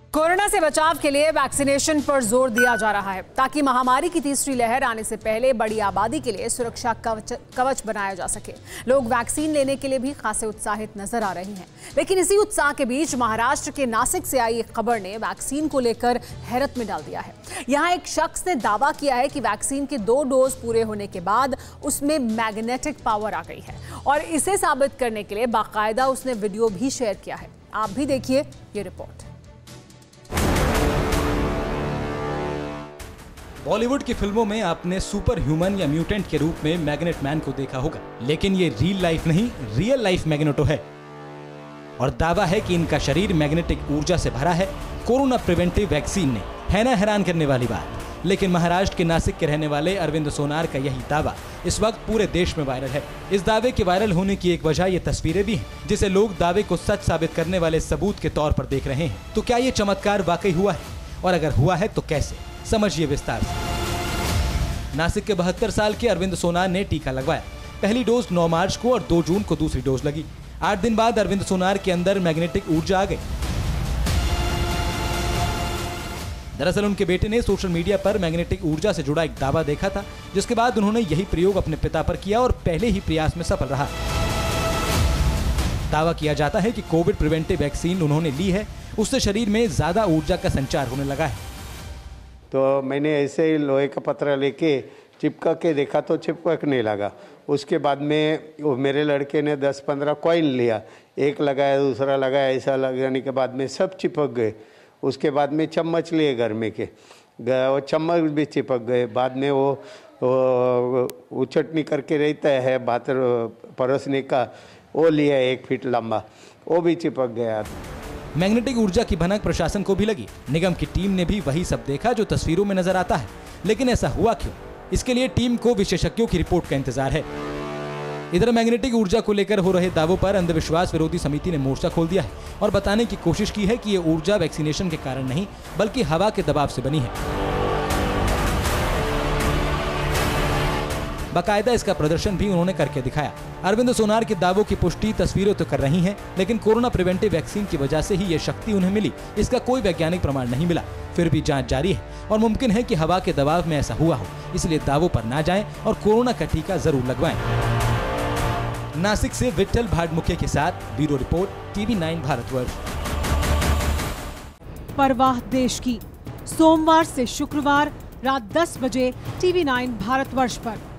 Corona से बचाव के लिए वैक्सीनेशन पर जोर दिया जा रहा है ताकि महामारी की तीसरी लहर आने से पहले बड़ी आबादी के लिए सुरक्षा कवच बनाया जा सके। लोग वैक्सीन लेने के लिए भी खासे उत्साहित नजर आ रहे हैं, लेकिन इसी उत्साह के बीच महाराष्ट्र के नासिक से आई एक खबर ने वैक्सीन को लेकर हैरत में डाल दिया है। यहाँ एक शख्स ने दावा किया है कि वैक्सीन के 2 डोज पूरे होने के बाद उसमें मैग्नेटिक पावर आ गई है और इसे साबित करने के लिए बाकायदा उसने वीडियो भी शेयर किया है। आप भी देखिए ये रिपोर्ट। बॉलीवुड की फिल्मों में आपने सुपर ह्यूमन या म्यूटेंट के रूप में मैग्नेट मैन को देखा होगा, लेकिन ये रियल लाइफ नहीं, रियल लाइफ मैग्नेटो है और दावा है कि इनका शरीर मैग्नेटिक ऊर्जा से भरा है। कोरोना प्रिवेंटिव वैक्सीन ने है ना हैरान करने वाली बात, लेकिन महाराष्ट्र के नासिक के रहने वाले अरविंद सोनार का यही दावा इस वक्त पूरे देश में वायरल है। इस दावे के वायरल होने की एक वजह ये तस्वीरें भी हैं, जिसे लोग दावे को सच साबित करने वाले सबूत के तौर पर देख रहे हैं। तो क्या ये चमत्कार वाकई हुआ है, और अगर हुआ है तो कैसे, समझिए विस्तार से। नासिक के 72 साल के अरविंद सोनार ने टीका लगवाया। पहली डोज 9 मार्च को और 2 जून को दूसरी डोज लगी। 8 दिन बाद अरविंद सोनार के अंदर मैग्नेटिक ऊर्जा आ गई। दरअसल उनके बेटे ने सोशल मीडिया पर मैग्नेटिक ऊर्जा से जुड़ा एक दावा देखा था, जिसके बाद उन्होंने यही प्रयोग अपने पिता पर किया और पहले ही प्रयास में सफल रहा। दावा किया जाता है कि कोविड प्रिवेंटिव वैक्सीन उन्होंने ली है, उससे शरीर में ज्यादा ऊर्जा का संचार होने लगा है। तो मैंने ऐसे ही लोहे का पत्रा लेके चिपका के देखा तो चिपकने लगा। उसके बाद में वो मेरे लड़के ने 10-15 कॉइन लिया, एक लगाया दूसरा लगाया, ऐसा लगाने के बाद में सब चिपक गए। उसके बाद में चम्मच लिए घर में के, वो चम्मच भी चिपक गए। बाद में वो चटनी करके रहता है भात परोसने का, वो लिया 1 फीट लंबा, वो भी चिपक गया। मैग्नेटिक ऊर्जा की भनक प्रशासन को भी लगी। निगम की टीम ने भी वही सब देखा जो तस्वीरों में नजर आता है, लेकिन ऐसा हुआ क्यों? इसके लिए टीम को विशेषज्ञों की रिपोर्ट का इंतजार है। इधर मैग्नेटिक ऊर्जा को लेकर हो रहे दावों पर अंधविश्वास विरोधी समिति ने मोर्चा खोल दिया है और बताने की कोशिश की है कि ये ऊर्जा वैक्सीनेशन के कारण नहीं, बल्कि हवा के दबाव से बनी है। बाकायदा इसका प्रदर्शन भी उन्होंने करके दिखाया। अरविंद सोनार के दावों की पुष्टि तस्वीरें तो कर रही हैं, लेकिन कोरोना प्रिवेंटिव वैक्सीन की वजह से ही ये शक्ति उन्हें मिली, इसका कोई वैज्ञानिक प्रमाण नहीं मिला। फिर भी जांच जारी है और मुमकिन है कि हवा के दबाव में ऐसा हुआ हो, इसलिए दावों पर ना जाएं और कोरोना का टीका जरूर लगवाएं। नासिक से विट्ठल भाटमुखे के साथ ब्यूरो रिपोर्ट, TV9 भारतवर्ष। परवाह देश की, सोमवार से शुक्रवार रात 10 बजे TV9 भारतवर्ष पर।